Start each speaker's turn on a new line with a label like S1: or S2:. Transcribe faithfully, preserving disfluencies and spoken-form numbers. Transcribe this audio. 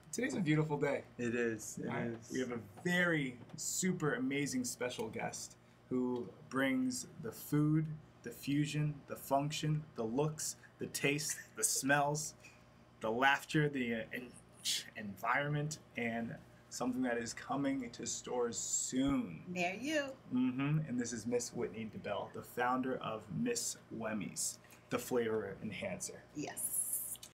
S1: Today's a beautiful day.
S2: It is. It
S1: Right?
S2: is.
S1: We have a very super amazing special guest who brings the food, the fusion, the function, the looks, the taste, the smells, the laughter, the uh, en- environment, and something that is coming to stores soon.
S3: There you.
S1: Mm-hmm. And this is Miss Whitney DeBell, the founder of Miss Wemi's, the flavor enhancer.
S3: Yes.